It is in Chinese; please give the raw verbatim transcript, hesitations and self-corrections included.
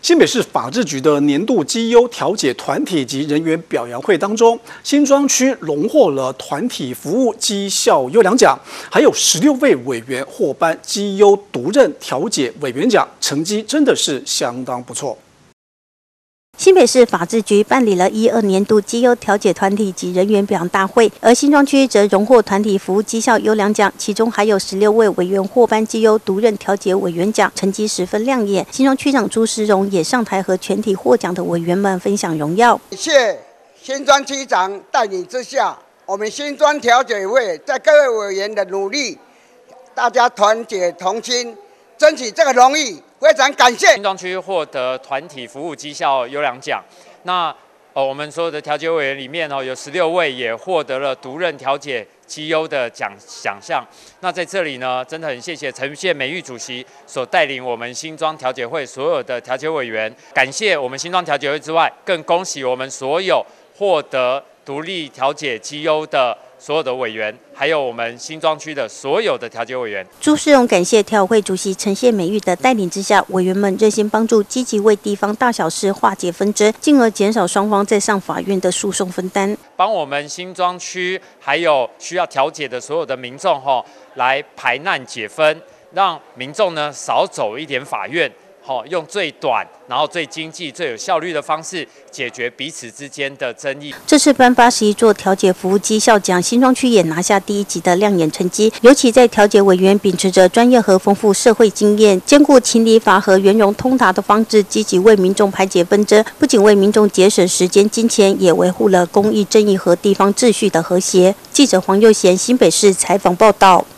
新北市法制局的年度绩优调解团体及人员表扬会当中，新庄区荣获了团体服务绩效优良奖，还有十六位委员获颁绩优独任调解委员奖，成绩真的是相当不错。 新北市法制局办理了一二年度绩优调解团体及人员表扬大会，而新庄区则荣获团体服务绩效优良奖，其中还有十六位委员获颁绩优独任调解委员奖，成绩十分亮眼。新庄区长朱时荣也上台和全体获奖的委员们分享荣耀。 谢新庄区长带领之下，我们新庄调解会在各位委员的努力，大家团结同心，争取这个荣誉。 非常感谢新庄区获得团体服务绩效优良奖。那呃，我们所有的调解委员里面哦，有十六位也获得了独任调解绩优的奖奖项。那在这里呢，真的很谢谢陈谢美玉主席所带领我们新庄调解会所有的调解委员。感谢我们新庄调解会之外，更恭喜我们所有获得独立调解绩优的。 所有的委员，还有我们新庄区的所有的调解委员， 朱世荣感谢调委会主席陈谢美玉的带领之下，委员们热心帮助，积极为地方大小事化解纷争，进而减少双方在上法院的诉讼分担， 帮我们新庄区还有需要调解的所有的民众吼，来排难解纷，让民众呢少走一点法院。 好，用最短，然后最经济、最有效率的方式解决彼此之间的争议。 这次颁发十一座调解服务绩效奖，新庄区也拿下第一级的亮眼成绩。尤其在调解委员秉持着专业和丰富社会经验，兼顾情理法和圆融通达的方式，积极为民众排解纷争，不仅为民众节省时间、金钱，也维护了公益正义和地方秩序的和谐。记者黄佑贤新北市采访报道。